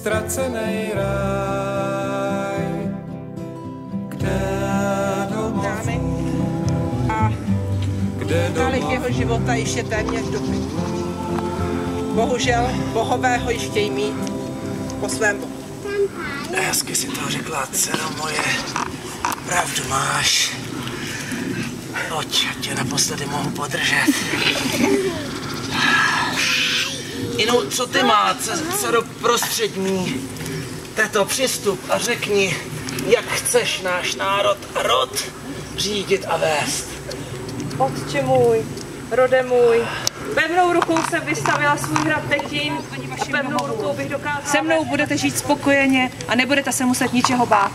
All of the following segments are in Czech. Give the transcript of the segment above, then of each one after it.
ztracený ráj, kde Tolik jeho života již je téměř dopyt. Bohužel bohové ho již chtějí mít po svém bohu. Hezky si to řekla, dcero moje. Pravdu máš. Pojď, ať tě naposledy mohu podržet. Jinou, co ty má, dcero prostřední? Této přistup a řekni, jak chceš náš národ a rod řídit a vést. Otče můj, rode můj, pevnou rukou jsem vystavila svůj hrad Tetín a pevnou rukou bych dokázala... Se mnou budete žít spokojeně a nebudete se muset ničeho bát.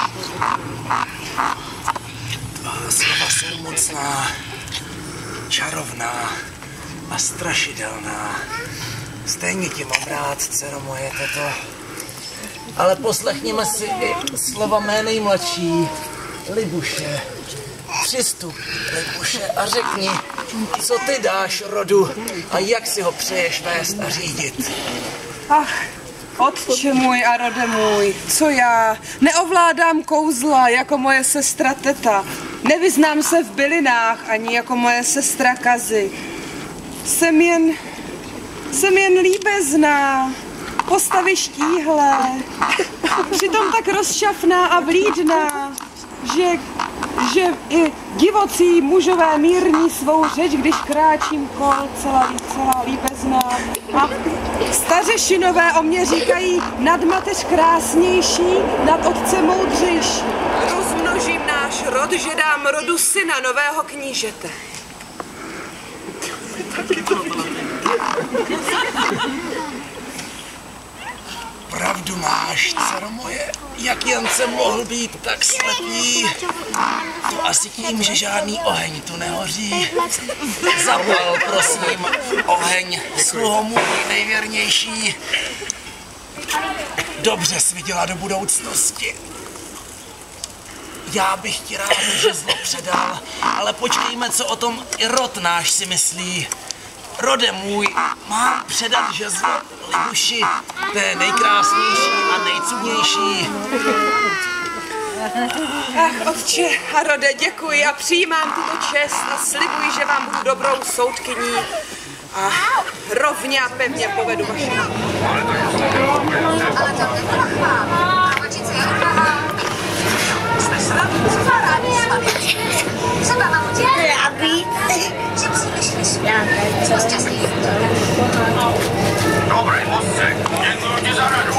Tvá slova jsou mocná, čarovná a strašidelná. Stejně tě mám rád, dcero moje, teto. Ale poslechněme si i slova mé nejmladší, Libuše. Přistup, Libuše, a řekni, co ty dáš rodu a jak si ho přeješ vést a řídit. Ach, otče můj a rode můj, co já? Neovládám kouzla jako moje sestra Teta. Nevyznám se v bylinách ani jako moje sestra Kazy. Jsem jen líbezná, postavy štíhlé, přitom tak rozšafná a vlídná, že i divocí mužové mírní svou řeč, když kráčím kol celá líbezná. A stařešinové o mě říkají nad mateř krásnější, nad otce moudřejší. Rozmnožím náš rod, že dám rodu syna nového knížete. Pravdu máš, dcero moje, jak jen jsem mohl být tak slepý. To asi tím, že žádný oheň tu nehoří. Zapal, prosím, oheň, sluho můj nejvěrnější. Dobře jsi viděla do budoucnosti. Já bych ti rád žezlo předal, ale počkejme, co o tom i rod náš si myslí. Rode můj, mám předat žezlo Libuši, té nejkrásnější a nejcudnější. Ach, otče a rode, děkuji a přijímám tuto čest a slibuji, že vám budu dobrou soudkyní a rovně a pevně povedu vaše. Dobrý mozce, děkuji ti za radu.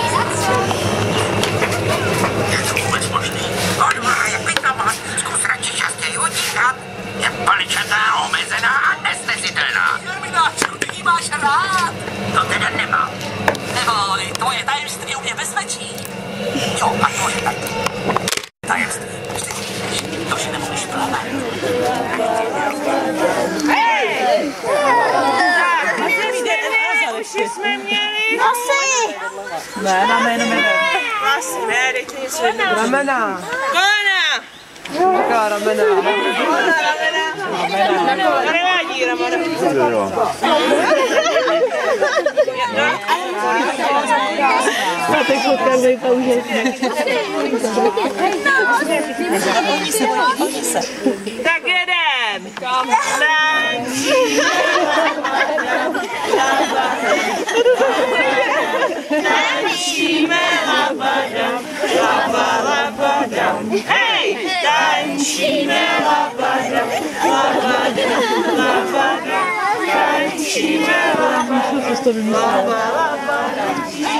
Je to vůbec možný? Odmá je pitomat, zkus radši častěji utíkat. Je paličatá, omezená a nesnesitelná. Mináčku, ty jí máš rád. To teda nemám. Neboj, tvoje tajemství u mě bezpečí. Jo, a tvoje tajemství. To, že nemůžeš plavat. Hej! Uši jsme měli. Nosy! Ne, máme jenom jeden. Vlastně ne, dejte něco jednou. Ramena. Kolena! Jaká ramena? To nevádí, ramena. Teď fotka vypoužil. Tak jedem. Tančíme labadam, labadam. Hej! Tančíme labadam, labadam, labadam. Tančíme labadam, labadam.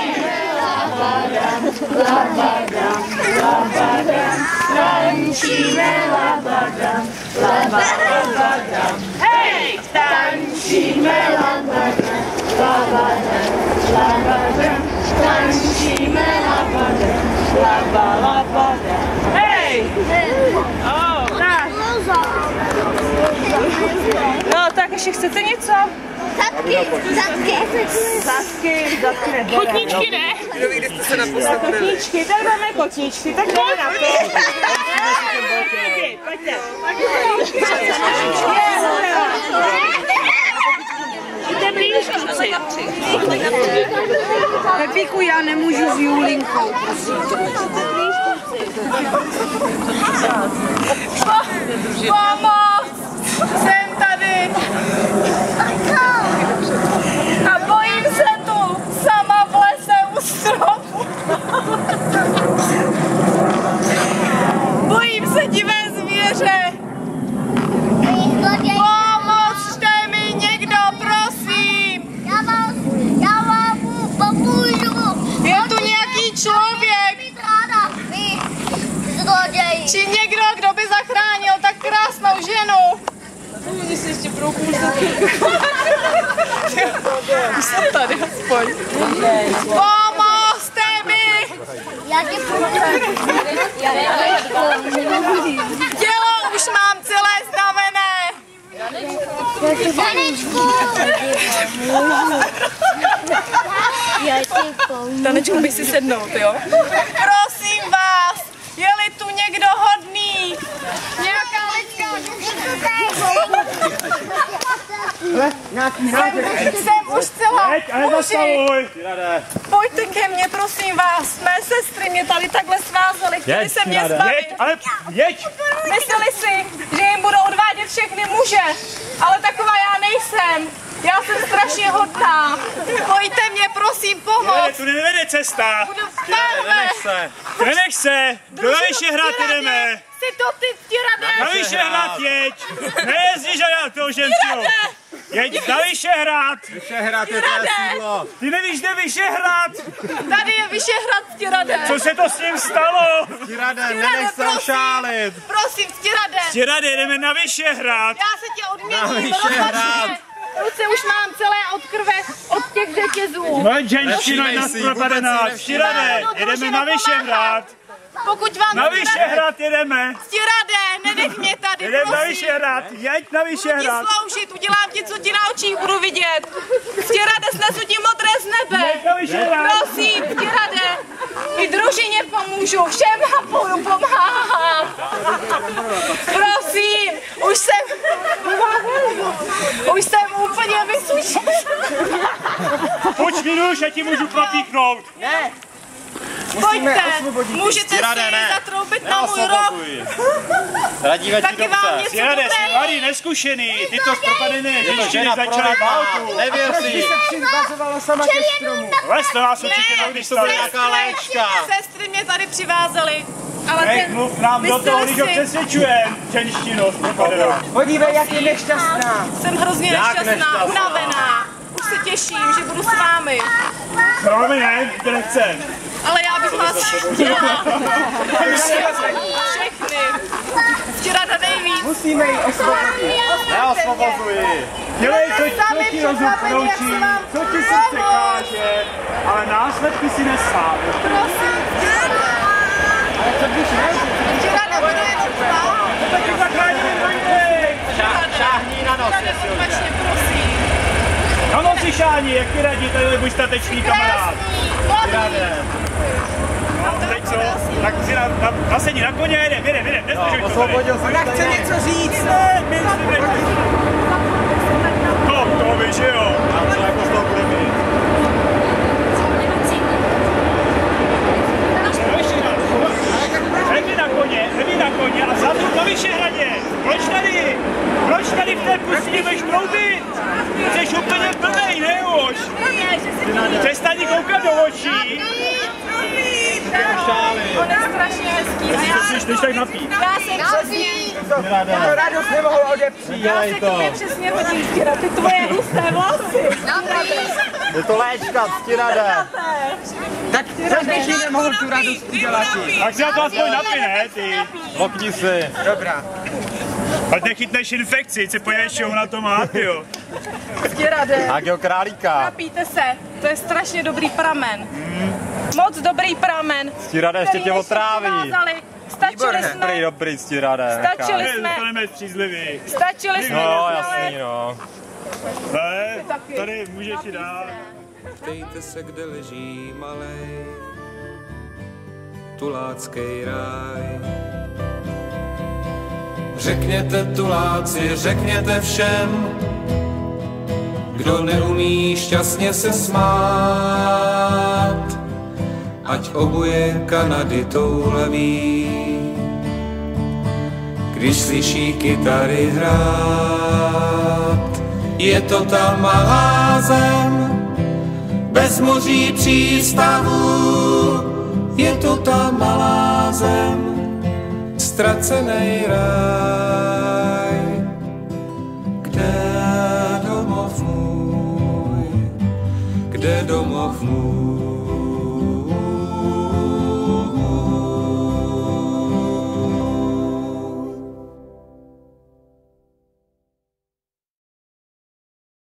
Labadam, labadam. Tančíme labadam, labadam. Hej! Tančíme labadam, labadam, labadam. Tančíme labadam, labadam. Hej! Tak. No, tak ještě chcete něco? Zadky. Kotníčky ne? Kdo ví, kde jste se naposled byli? Kotníčky, tady máme kotníčky, tak jdeme na to. Pojďte. Jděte blíž, kluci. Pepíku, já nemůžu s Julinkou. Pomoc! Jsem tady! A bojím se tu sama v lese u stropu. Bojím se divé zvěře. Pomozte mi někdo, prosím! Já vám pomůžu! Je tu nějaký člověk? Či někdo, kdo by zachránil tak krásnou ženu? Oni se ještě jsem tady aspoň. Pomozte mi! Já ti pomůžu. Tělo už mám celé znavené. Tanečku! Já ti pomůžu. Tanečku, bych si sednout, jo? Prosím vás, je-li tu někdo hodný? Nějaká lidská Jsem už celá. Pojďte ke mně, prosím vás. Mé sestry mě tady takhle svázely, chtěli se mě zbavit. Mysleli si, že jim budou odvádět všechny muže, ale taková já nejsem. Já jsem strašně hodná. Pojďte mě, prosím, pomoct. Tu nevede cesta. Budu pánve. Nenech se. Do Vyšehrad jdeme. Si to ty Tyradé. Na Vyšehrad jeď. Nejezdíš na toho ženského. Jeď na Vyšehrad. Vyšehrad je to sídlo. Ty nevíš, kde Vyšehrad? Tady je Vyšehrad, Tyradé. Co se to s ním stalo? Tyradé, nenech se ošálit. Prosím, Tyradé. Tyradé, jdeme na Vyšehrad. Já se tě odměním. Na Vyšehrad. Ruce už mám celé od krve, od těch řetězů. No, ženština je nás propadená. Tyradé, jedeme na Vyšehrad. Pokud vám Na Vyšehrad jedeme. Tyradé, nenech mě tady, Jedeme na prosím. Vyšehrad, jeď na Budu ti Vyšehrad. sloužit, udělám ti, co ti na očích budu vidět. Tyradé, snesu ti modré z nebe. Jeď na Vyšehrad. Prosím, Tyradé, i družině pomůžu, všem vám budu pomáhat. Prosím, už jsem úplně vysušená. Pojď mi nůž, já ti můžu propíknout. Pojďte, můžete si zatroubit na můj rok. Radíme ti Taky vám dobře. něco Tyradé, jsi dobrého. mladý, neskušený. Ty to propadené ženštiny Žena začaly provedla, válku. nevěř si. Přivazovala sama ke stromu. Les to nás určitě Ne, nevystavili. Jaká léčka. Sestry mě tady přivázaly. Ale Nech mluv nám do toho, když ho přesvědčujem. Ženštinu, propadenou. Podívej, jak je nešťastná. jsem hrozně Jak nešťastná, nešťastná? unavená. Už se těším, že budu s vámi. No, my ne, to nechcem. Ale já bych vás chtěla. Všechny. Tyradé nejvíc. Musíme ji osvobodit. Neosvobozuji. Dělej, co ti rozum proučí, co ti srdce káže, ale následky si nesám. Prosím, Tyradé, budu jenom tvá. Tak ti zachráníme dvojnej. Šáhni na nos, Tyradé, jestli odvažně, prosím. Na noci šáni, jak ti radí, tady buď statečný kamarád. Tyradé. No, teď co? Tak si nasedni na koně, jedem, nezdržuj to tady. Osvobodil jsem Ona chce něco říct. Ne, my jsme no, to víš, že jo. A co jako z toho bude mít? Neví na koně a vzadu na Vyšehradě. Proč tady v té pustině budeš proudit? Jsi úplně plnej, ne už? Přestaň koukat do očí. On je strašně hezký. A já Když tak napít. Já se přesně, To radost nemohou odepřít. já Dělej se to. k tobě přesně hodím, Tyra, ty tvoje husté vlasy. Je to léčka, Tyradé. Tak každý nemohl tu radost udělat. Tak si na to aspoň napí, ne, ty? Lokni si. Dobrá. Ať nechytneš infekci, si pojedeš, čeho na to má, jo. Tyradé, Tak jo, králíka. napijte se, to je strašně dobrý pramen. Moc dobrý pramen. Tyradé ještě tě který ještě otráví. přivázali. Stačili jsme, Dobrý, Tyradé. Stačili Ne, jsme. dostaneme střízlivý. stačili jsme. No, ale- jasný, no. Ne, tady můžeš si dát. Ptejte se, kde leží malej tulácký ráj. Řekněte tuláci, řekněte všem, kdo neumí šťastně se smát. ať obuje Kanady toulaví. Když slyší kytary hrát, je to ta malá zem, bez moří přístavů, je to ta malá zem, ztracenej ráj.